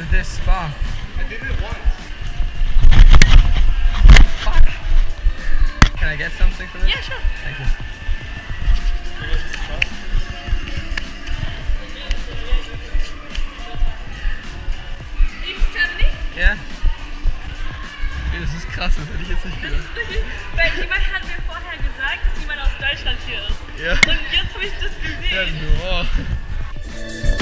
this spa. I did it once. Fuck. Can I get something for this? Yeah, sure. Thank you. Are you from Germany? Ja. Das ist krass, das hätte ich jetzt nicht Das gedacht. ist richtig, weil jemand hat mir vorher gesagt, dass jemand aus Deutschland hier ist. Ja. Und jetzt habe ich das gesehen. Ja, wow.